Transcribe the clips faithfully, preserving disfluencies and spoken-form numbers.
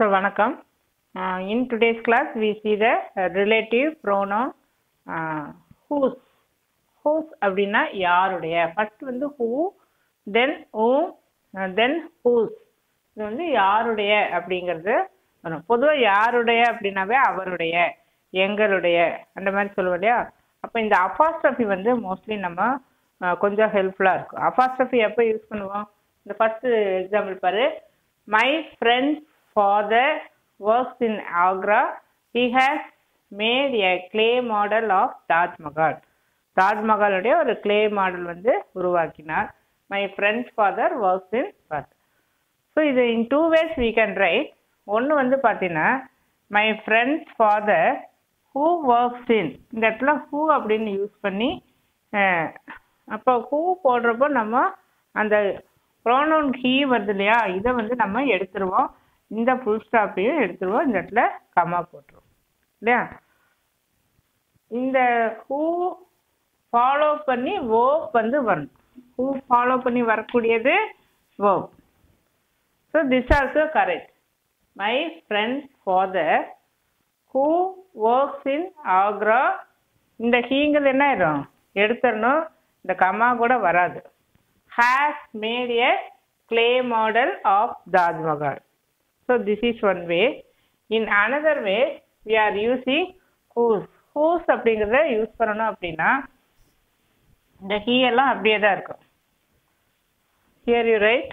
So, vanakkam. Uh, in today's class, we see the uh, relative pronoun uh, whose. Whose அப்படின்னா யாருடைய. First வந்து who, then whom, uh, then whose. இது வந்து யாருடைய அப்படிங்கிறது வரும். பொதுவாக யாருடைய அப்படின்னாவே அவருடைய, எங்களுடைய அந்த மாதிரி சொல்லுவோம் இல்லையா. அப்போ இந்த அபாஸ்ட்ரஃபி வந்து மோஸ்ட்லி நம்ம கொஞ்சம் ஹெல்ப்ஃபுல்லாக இருக்கும். அபாஸ்ட்ரஃபி எப்போ யூஸ் பண்ணுவோம்? இந்த ஃபர்ஸ்ட் எக்ஸாம்பிள் பாரு. My friend father works in Agra. He has made a clay model of Taj Mahal. தாஜ்மஹாலுடைய ஒரு கிளே மாடல் வந்து உருவாக்கினார். My friends father works in Perth. So இது in two ways we can write. ஒன்று வந்து பார்த்தீங்கன்னா my friends father who works in, இந்த இடத்துல ஹூ அப்படின்னு யூஸ் பண்ணி அப்போ ஹூ போடுறப்போ நம்ம அந்த ப்ரோனவுன் ஹீ வருது இல்லையா, இதை வந்து நம்ம எடுத்துருவோம். இந்த ஃபுல் ஸ்டாப்பையும் எடுத்துருவோம், இந்த இடத்துல கம்மா போட்டுருவோம் இல்லையா. இந்த ஹூ ஃபாலோ பண்ணி வேர்ப் வந்து வரணும். ஹூ ஃபாலோ பண்ணி வரக்கூடியது verb. So this also correct. My friend father who works in Agra. இந்த ஹீங்கிறது என்ன ஆயிடும், எடுத்துடணும். இந்த கம்மா கூட வராது. Has made a clay model of Taj Mahal. So this is one way. In another way, we are using whose. Whose அப்படிங்கிறத use பண்ணணும் அப்படின்னா இந்த ஹீ எல்லாம் அப்படியே தான் இருக்கும். Here you write.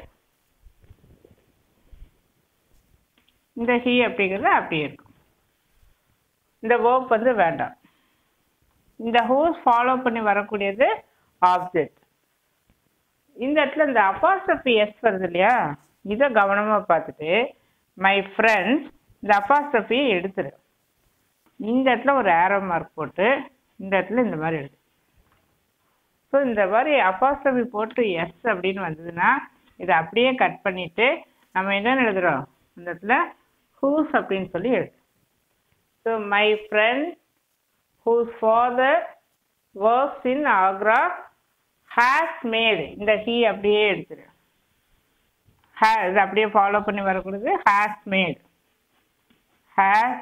இந்த ஹீ அப்படிங்கிறது அப்படியே இருக்கும். இந்த verb வந்து வேண்டாம். இந்த whose ஃபாலோ பண்ணி வரக்கூடியது ஆப்ஜெக்ட். இந்த இடத்துல இந்த அபாஸ்ட்ரஃபி எஸ் வருது இல்லையா, இதை கவனமாக பார்த்துட்டு மை ஃப்ரெண்ட்ஸ் இந்த அபாஸ்ட்ரஃபியை எடுத்துரு. இந்த இடத்துல ஒரு ஏரோ மார்க் போட்டு இந்த இடத்துல இந்த மாதிரி எடுத்து. ஸோ இந்த மாதிரி அபாஸ்ட்ரஃபி போட்டு எஸ் அப்படின்னு வந்ததுன்னா இதை அப்படியே கட் பண்ணிட்டு நம்ம என்னென்னு எழுதுகிறோம், இந்த இடத்துல ஹூஸ் அப்படின்னு சொல்லி எழுது. So my friend whose father works in Agra has made, இந்த ஹீ அப்படியே எடுத்துரு. Has அப்படியே ஃபாலோ பண்ணி வரக்கூடியது has made. Has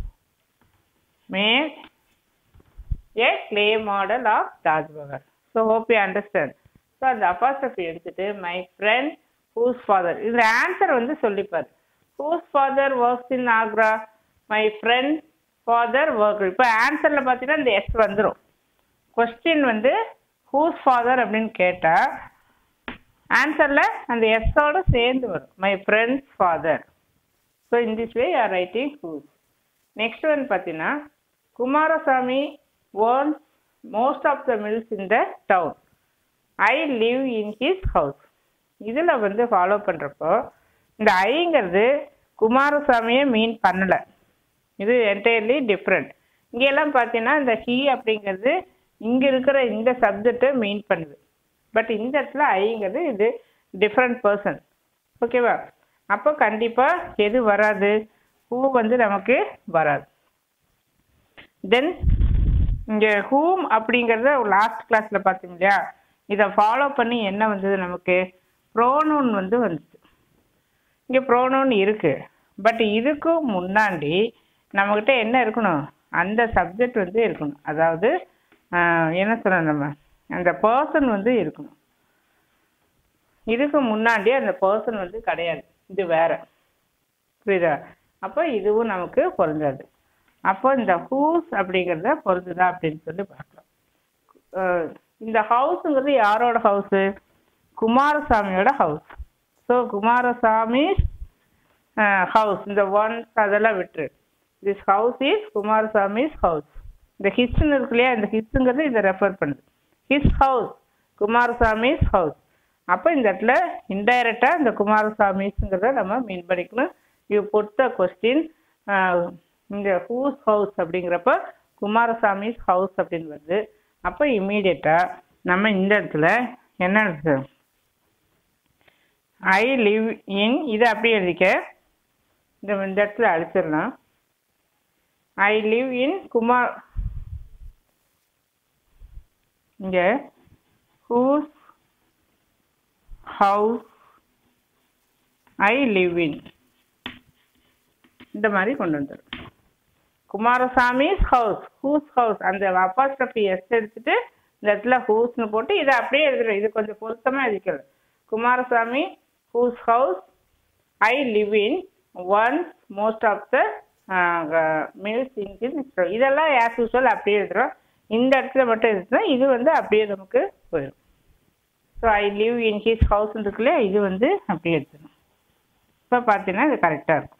made a clay model of Taj Mahal. So hope you understand. So அந்த apostrophe எடுத்துட்டு my friend whose father, இந்த answer வந்து சொல்லிப்பாரு. whose father works in Agra, my friend father works. இப்போ ஆன்சர்ல பார்த்தீங்கன்னா இந்த எஸ் வந்துடும். Question வந்து whose father அப்படின்னு கேட்டா ஆன்சர்ல அந்த எஸ்ஸோட சேர்ந்து வரும், my friends father. So in this way you are writing whose. Next one பார்த்தீங்கன்னா Kumarasamy owns most of the mills in the town. I live in his house. இதில் வந்து ஃபாலோ பண்ணுறப்போ இந்த ஐங்கிறது குமாரசாமியை மீன் பண்ணலை, இது என்டையர்லி டிஃப்ரெண்ட். இங்கெல்லாம் பார்த்தீங்கன்னா இந்த ஹீ அப்படிங்கிறது இங்கே இருக்கிற இந்த சப்ஜெக்டை மீன் பண்ணுது. பட் இந்த இடத்துல ஐங்கிறது இது டிஃப்ரெண்ட் பர்சன். ஓகேவா? அப்போ கண்டிப்பாக எது வராது, ஹூ வந்து நமக்கு வராது. தென் இங்கே ஹூம் அப்படிங்கிறத லாஸ்ட் கிளாஸில் பார்த்தீங்க இல்லையா, இதை ஃபாலோ பண்ணி என்ன வந்தது, நமக்கு ப்ரோனவுன் வந்து வந்துச்சு. இங்கே ப்ரோனவுன் இருக்குது, பட் இதுக்கு முன்னாடி நம்மக்கிட்ட என்ன இருக்கணும், அந்த சப்ஜெக்ட் வந்து இருக்கணும். அதாவது என்ன சொல்கிறோம், நம்ம அந்த பர்சன் வந்து இருக்கணும். இதுக்கு முன்னாடி அந்த பர்சன் வந்து கிடையாது, இது வேற. புரியுதா? அப்போ இதுவும் நமக்கு பொருந்தாது. அப்போ இந்த ஹூஸ் அப்படிங்கிறத பொருந்துதா அப்படின்னு சொல்லி பார்க்கலாம். இந்த ஹவுஸுங்கிறது யாரோட ஹவுஸு, குமாரசாமியோட ஹவுஸ். ஸோ குமாரசாமி ஹவுஸ், இந்த ஒன்ஸ் அதெல்லாம் விட்டுரு. This house is Kumarasamy's house. இந்த ஹிஸ்ன்னு இருக்கு இல்லையா, இந்த ஹிஸ்ஸுங்கிறது இதை ரெஃபர் பண்ணுது. His house Kumarasamy's house. அப்போ இந்த இடத்துல இன்டைரக்டாக இந்த குமாரசாமிஸ்ங்கிறத நம்ம மீன் பண்ணிக்கணும். யூ புட் த கொஸ்டின் இந்த ஹூஸ் ஹவுஸ் அப்படிங்கிறப்ப குமாரசாமிஸ் ஹவுஸ் அப்படின்னு வருது. அப்போ இம்மீடியட்டாக நம்ம இந்த இடத்துல என்ன இருக்கு, ஐ லிவ் இன், இதை அப்படியே எழுதிக்க. இந்த இந்த இடத்துல அழிச்சிடலாம். ஐ லிவ் இன் குமார், இங்கே whose house I live in. இந்த மாதிரி கொண்டு வந்துடும். குமாரசாமிஸ் ஹவுஸ், ஹூஸ் ஹவுஸ், அந்த அப்பாஸ்ட்ரஃபி எஸ் எடுத்துட்டு இந்த இடத்துல ஹூஸ்னு போட்டு இதை அப்படியே எழுதுறோம். இது கொஞ்சம் பொருத்தமா இருக்கிறது. Kumarasamy whose house I live in owns most of the mills in. இதெல்லாம் ஆஸ் யூஸ்வல் அப்படியே எழுதுறோம். இந்த இடத்துல மட்டும் எழுதுனா இது வந்து அப்படியே நமக்கு போயிடும். So I live in his house இருக்குல்ல, இது வந்து அப்படியே எடுத்துடும். இப்போ பார்த்தீங்கன்னா இது கரெக்டாக இருக்கும்.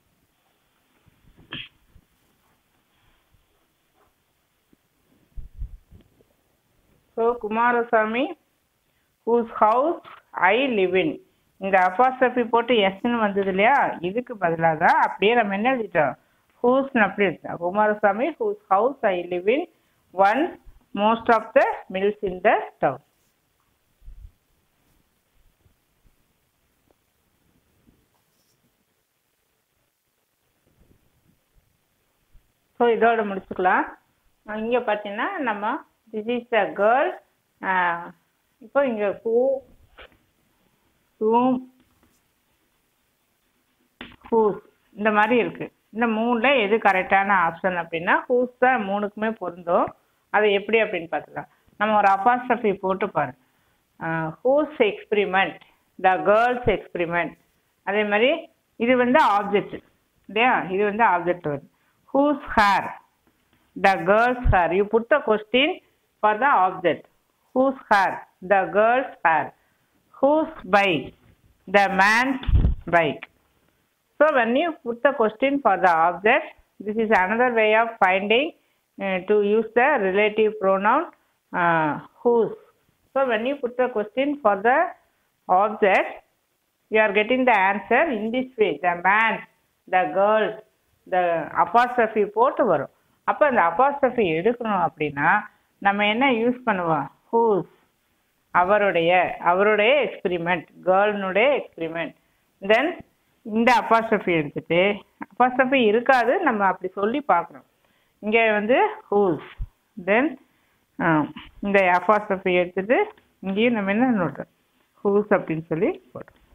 So Kumarasamy whose house I live in, இந்த அப்பாஸ்ட்ரஃபி போட்டு எஸ்ன்னு வந்தது இல்லையா, இதுக்கு பதிலாக தான் அப்படியே நம்ம என்ன எழுதிட்டோம், ஹூஸ்ன்னு அப்படி எடுத்தோம். Kumarasamy whose house I live in own most of the mills in the town. So இதோட முடிச்சுக்கலாம். இங்கே பார்த்தீங்கன்னா நம்ம திஸ் இஸ் த கேர்ள். இப்போ இங்கே ஹூ, ஹூம், ஹூஸ் இந்த மாதிரி இருக்கு. இந்த மூணுல எது கரெக்டான ஆப்ஷன் அப்படின்னா ஹூஸ் தான் மூணுக்குமே பொருந்தும். அது எப்படி அப்படின்னு பார்த்துக்கலாம். நம்ம ஒரு அப்பாஸ்ட்ரஃபி போட்டு பாரு. Whose experiment, the girls experiment. அதே மாதிரி இது வந்து ஆப்ஜெக்ட் இல்லையா, இது வந்து ஆப்ஜெக்ட் வருது. Whose hair, the girl's hair. You put the question for the object. Whose hair, the girl's hair. Whose bike, the man's bike. So when you put the question for the object, this is another way of finding uh, to use the relative pronoun uh, whose. So when you put the question for the object, you are getting the answer in this way. The man, the girl, the apostrophe போட்டு வரும். அப்போ அந்த apostrophe எடுக்கணும் அப்படின்னா நம்ம என்ன use பண்ணுவோம், whose, அவருடைய, அவருடைய எக்ஸ்பிரிமெண்ட், கேர்ள்னுடைய எக்ஸ்பிரிமெண்ட். தென் இந்த apostrophe எடுத்துட்டு, apostrophe இருக்காது நம்ம அப்படி சொல்லி பார்க்குறோம். இங்கே வந்து whose, தென் இந்த apostrophe எடுத்துட்டு இங்கேயும் நம்ம என்ன நோட்டுறோம், whose அப்படின்னு சொல்லி போடுறோம்.